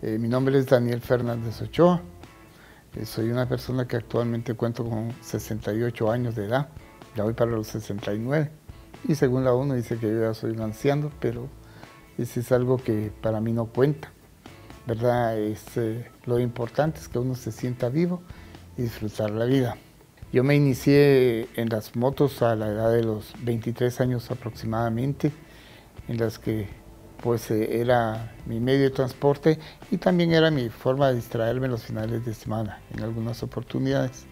Mi nombre es Daniel Fernández Ochoa. Soy una persona que actualmente cuento con 68 años de edad. Ya voy para los 69. Y según la ONU dice que yo ya soy un anciano, pero eso es algo que para mí no cuenta, ¿verdad? Lo importante es que uno se sienta vivo y disfrutar la vida. Yo me inicié en las motos a la edad de los 23 años aproximadamente, en las que pues era mi medio de transporte y también era mi forma de distraerme en los finales de semana, en algunas oportunidades.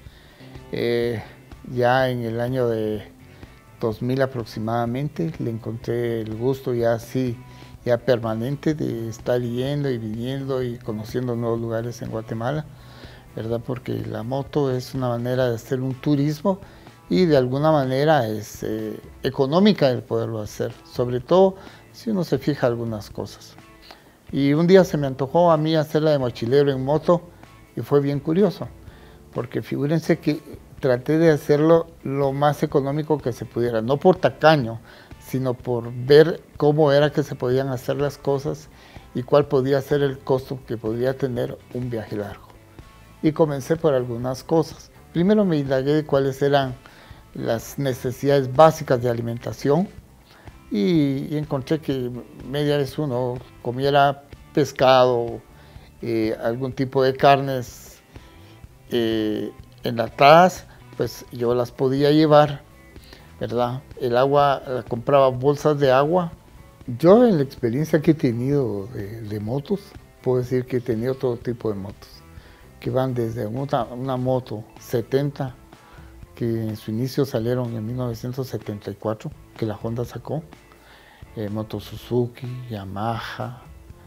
Ya en el año de 2000 aproximadamente le encontré el gusto ya así, ya permanente de estar yendo y viniendo y conociendo nuevos lugares en Guatemala, ¿verdad? Porque la moto es una manera de hacer un turismo y de alguna manera es económica el poderlo hacer, sobre todo si uno se fija algunas cosas. Y un día se me antojó a mí hacerla de mochilero en moto y fue bien curioso, porque figúrense que traté de hacerlo lo más económico que se pudiera, no por tacaño, sino por ver cómo era que se podían hacer las cosas y cuál podía ser el costo que podría tener un viaje largo. Y comencé por algunas cosas. Primero me indagué de cuáles eran las necesidades básicas de alimentación y encontré que media vez uno comiera pescado, algún tipo de carnes enlatadas, pues yo las podía llevar, ¿verdad? El agua, compraba bolsas de agua. Yo en la experiencia que he tenido de motos, puedo decir que he tenido todo tipo de motos, que van desde una moto 70, que en su inicio salieron en 1974, que la Honda sacó, moto Suzuki, Yamaha,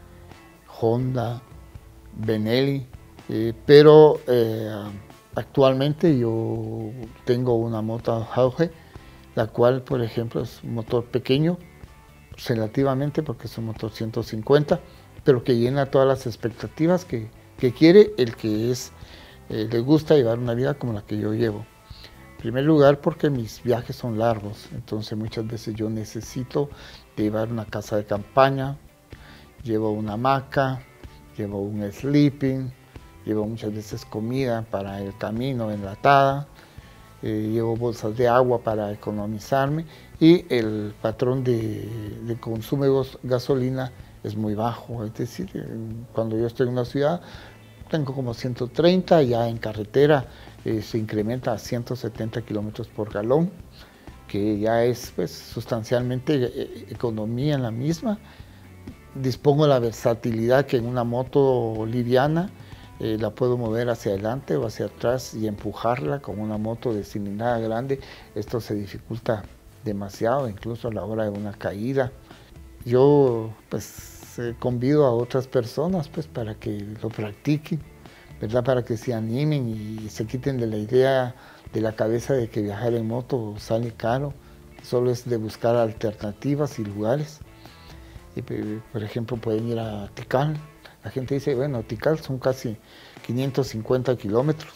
Honda, Benelli, pero actualmente yo tengo una moto Auge, la cual, por ejemplo, es un motor pequeño, relativamente, porque es un motor 150, pero que llena todas las expectativas que quiere el que le gusta llevar una vida como la que yo llevo. En primer lugar, porque mis viajes son largos, entonces muchas veces yo necesito llevar una casa de campaña, llevo una hamaca, llevo un sleeping, llevo muchas veces comida para el camino enlatada, llevo bolsas de agua para economizarme y el patrón de consumo de gasolina es muy bajo, es decir, cuando yo estoy en una ciudad tengo como 130, ya en carretera se incrementa a 170 kilómetros por galón, que ya es pues, sustancialmente economía en la misma. Dispongo de la versatilidad que en una moto liviana la puedo mover hacia adelante o hacia atrás y empujarla. Con una moto de cilindrada grande esto se dificulta demasiado, incluso a la hora de una caída. Yo pues convido a otras personas pues para que lo practiquen, ¿verdad? Para que se animen y se quiten de la idea de la cabeza de que viajar en moto sale caro, solo es de buscar alternativas y lugares. Y, por ejemplo, pueden ir a Tikal. La gente dice, bueno, Tikal son casi 550 kilómetros.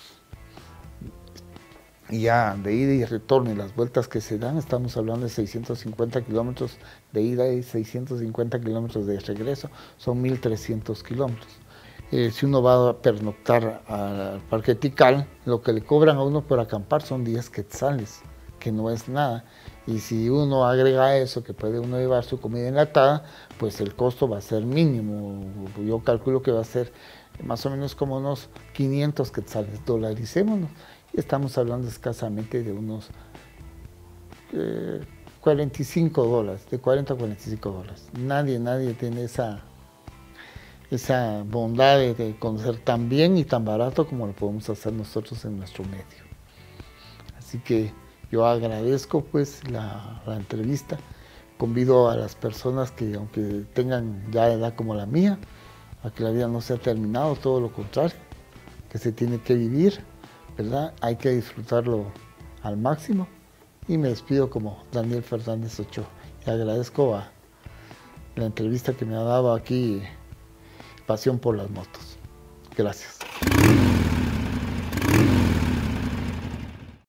Y ya de ida y retorno y las vueltas que se dan, estamos hablando de 650 kilómetros de ida y 650 kilómetros de regreso, son 1300 kilómetros. Si uno va a pernoctar al Parque Tikal, lo que le cobran a uno por acampar son 10 quetzales, que no es nada. Y si uno agrega a eso, que puede uno llevar su comida enlatada, pues el costo va a ser mínimo. Yo calculo que va a ser más o menos como unos 500 quetzales, dolaricémonos. Y estamos hablando escasamente de unos 45 dólares, de 40 a 45 dólares. Nadie tiene esa bondad de conocer tan bien y tan barato como lo podemos hacer nosotros en nuestro medio. Así que yo agradezco pues la entrevista, convido a las personas que aunque tengan ya edad como la mía, a que la vida no se ha terminado, todo lo contrario, que se tiene que vivir, ¿verdad? Hay que disfrutarlo al máximo y me despido como Daniel Fernández Ochoa y agradezco a la entrevista que me ha dado aquí Pasión por las Motos. Gracias.